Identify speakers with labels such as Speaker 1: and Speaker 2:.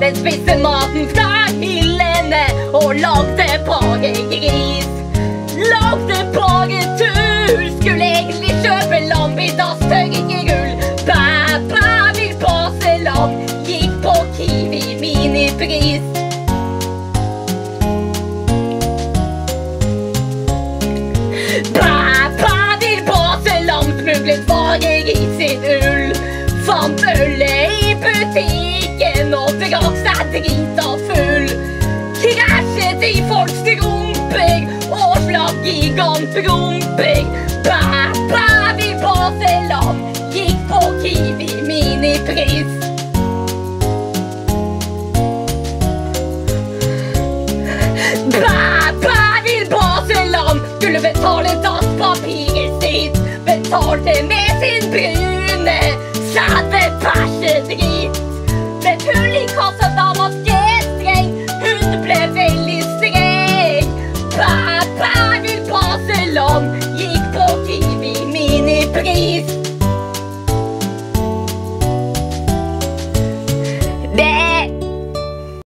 Speaker 1: men spiste maten fra hyllene og lagde bagegris. Lagde bagetur, skulle egentlig kjøpe lam i dass, tøy ikke gull. Bæ, vil base lam, gikk på Kiwi minipris. Bæ, vil base lam, smuglet bagegris sin ull. Fant ølet i butikken og drakk seg drita full. Krasjet i folks rumper og slapp gigantrumper. Bæ, vil base lam, gikk på Kiwi minipris. Bæ, vil base lam, skulle betale daspapiret sitt. Betalte med sin brud